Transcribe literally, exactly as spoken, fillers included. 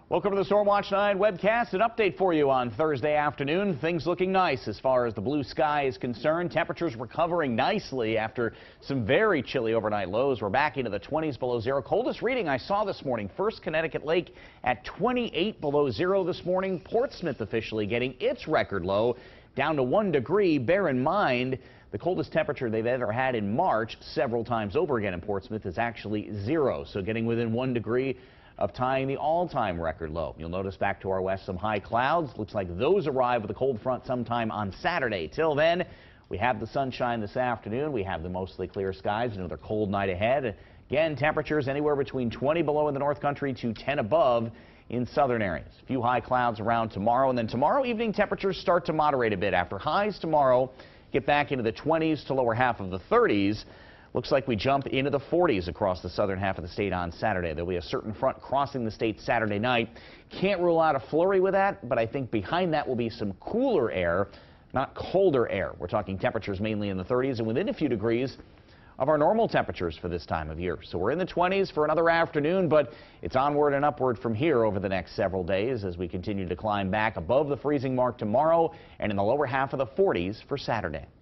Welcome to the Storm Watch nine webcast. An update for you on Thursday afternoon. Things looking nice as far as the blue sky is concerned. Temperatures recovering nicely after some very chilly overnight lows. We're back into the twenties below zero. Coldest reading I saw this morning, First Connecticut Lake at twenty-eight below zero this morning. Portsmouth officially getting its record low down to one degree. Bear in mind, the coldest temperature they've ever had in March several times over again in Portsmouth is actually zero. So getting within one degree of tying the all-time record low. You'll notice back to our west some high clouds. Looks like those arrive with a cold front sometime on Saturday. Till then, we have the sunshine this afternoon. We have the mostly clear skies. Another cold night ahead. Again, temperatures anywhere between twenty below in the North Country to ten above in southern areas. A few high clouds around tomorrow, and then tomorrow evening temperatures start to moderate a bit after highs tomorrow get back into the twenties to lower half of the thirties. Looks like we jump into the forties across the southern half of the state on Saturday. There'll be a certain front crossing the state Saturday night. Can't rule out a flurry with that, but I think behind that will be some cooler air, not colder air. We're talking temperatures mainly in the thirties and within a few degrees of our normal temperatures for this time of year. So we're in the twenties for another afternoon, but it's onward and upward from here over the next several days as we continue to climb back above the freezing mark tomorrow and in the lower half of the forties for Saturday.